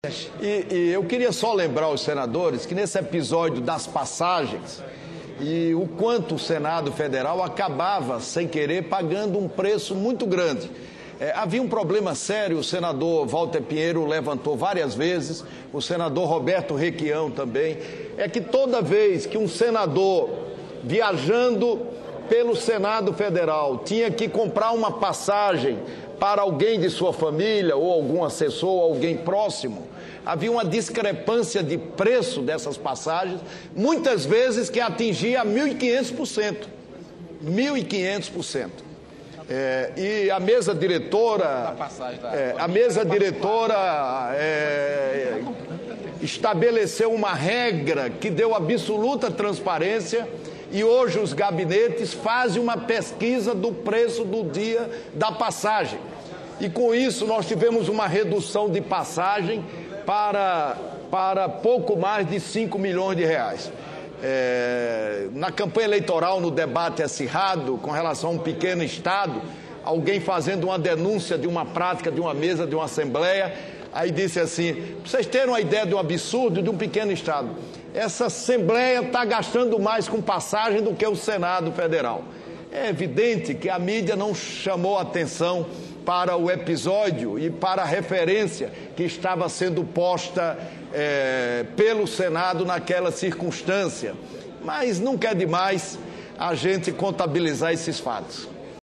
E eu queria só lembrar aos senadores que nesse episódio das passagens, e o quanto o Senado Federal acabava, sem querer, pagando um preço muito grande. Havia um problema sério, o senador Walter Pinheiro levantou várias vezes, o senador Roberto Requião também, é que toda vez que um senador viajando pelo Senado Federal tinha que comprar uma passagem para alguém de sua família, ou algum assessor, ou alguém próximo, havia uma discrepância de preço dessas passagens, muitas vezes que atingia 1.500%. 1.500%. E a mesa diretora, estabeleceu uma regra que deu absoluta transparência e hoje os gabinetes fazem uma pesquisa do preço do dia da passagem. E com isso nós tivemos uma redução de passagem para pouco mais de 5 milhões de reais. Na campanha eleitoral, no debate acirrado com relação a um pequeno estado, alguém fazendo uma denúncia de uma prática, de uma mesa, de uma assembleia, aí disse assim, para vocês terem uma ideia de um absurdo de um pequeno estado, essa assembleia está gastando mais com passagem do que o Senado Federal. É evidente que a mídia não chamou atenção para o episódio e para a referência que estava sendo posta pelo Senado naquela circunstância. Mas nunca é demais a gente contabilizar esses fatos.